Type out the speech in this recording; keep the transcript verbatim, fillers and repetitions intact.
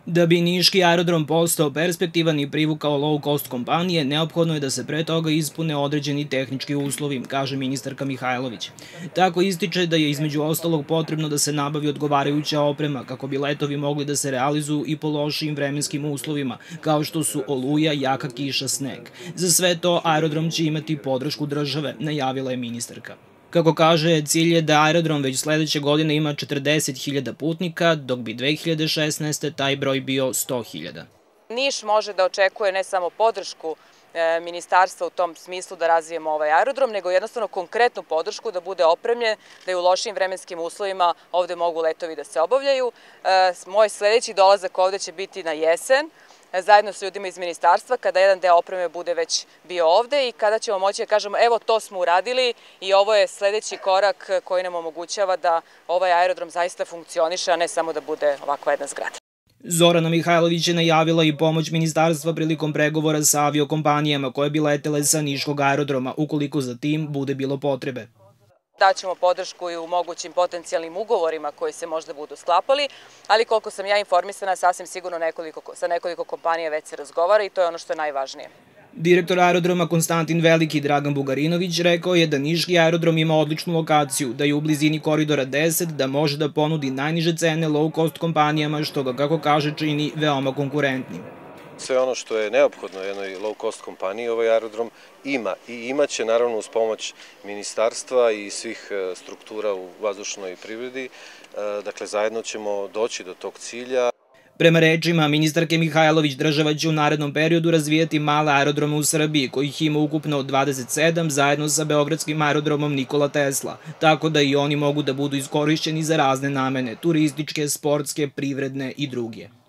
Da bi niški aerodrom postao perspektivan i privukao low-cost kompanije, neophodno je da se pre toga ispune određeni tehnički uslovi, kaže ministarka Mihajlović. Tako ističe da je između ostalog potrebno da se nabavi odgovarajuća oprema kako bi letovi mogli da se realizuju i po lošijim vremenskim uslovima, kao što su oluja, jaka kiša, sneg. Za sve to aerodrom će imati podršku države, najavila je ministarka. Kako kaže, cilj je da aerodrom već sledeće godine ima četrdeset hiljada putnika, dok bi dve hiljade šesnaeste. taj broj bio sto hiljada. Niš može da očekuje ne samo podršku ministarstva u tom smislu da razvijemo ovaj aerodrom, nego jednostavno konkretnu podršku da bude opremljen, da i u lošim vremenskim uslovima ovde mogu letovi da se obavljaju. Moj sledeći dolazak ovde će biti na jesen, zajedno sa ljudima iz ministarstva, kada jedan deo opreme bude već bio ovde i kada ćemo moći da kažemo evo to smo uradili i ovo je sledeći korak koji nam omogućava da ovaj aerodrom zaista funkcioniše, a ne samo da bude ovakva jedna zgrada. Zorana Mihajlović je najavila i pomoć ministarstva prilikom pregovora sa aviokompanijama koje bi letele sa niškog aerodroma, ukoliko za tim bude bilo potrebe. Daćemo podršku i u mogućim potencijalnim ugovorima koji se možda budu sklapali, ali koliko sam ja informisana, sasvim sigurno nekoliko, sa nekoliko kompanija već se razgovara i to je ono što je najvažnije. Direktor aerodroma Konstantin Veliki Dragan Bugarinović rekao je da niški aerodrom ima odličnu lokaciju, da je u blizini Koridora deset, da može da ponudi najniže cene low-cost kompanijama, što ga, kako kaže, čini veoma konkurentnim. Sve ono što je neophodno jednoj low-cost kompaniji ovaj aerodrom ima i imaće naravno uz pomoć ministarstva i svih struktura u vazdušnoj privredi. Dakle, zajedno ćemo doći do tog cilja. Prema rečima ministarke Mihajlović, država će u narednom periodu razvijati male aerodrome u Srbiji, kojih ima ukupno dvadeset sedam, zajedno sa beogradskim aerodromom Nikola Tesla, tako da i oni mogu da budu iskorišćeni za razne namene, turističke, sportske, privredne i druge.